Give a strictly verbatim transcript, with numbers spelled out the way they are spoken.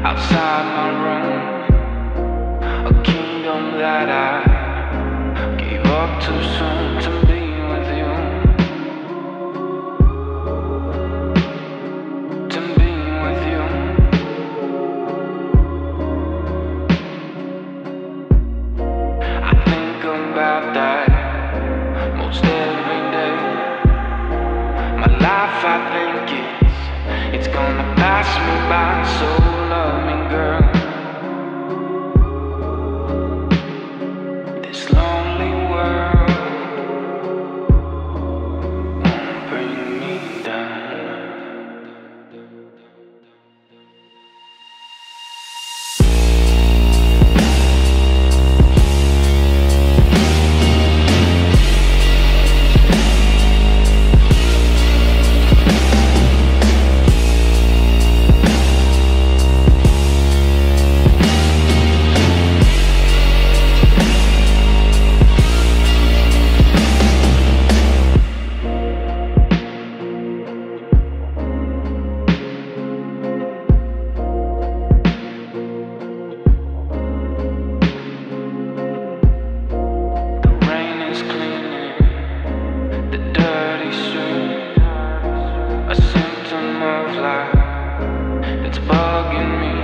outside my room, a kingdom that I gave up too soon to be with you, to be with you. I think about that most every day. My life, I think it's it's gonna pass me by, so love me, girl. This lonely world won't bring me down. A symptom of life that's bugging me.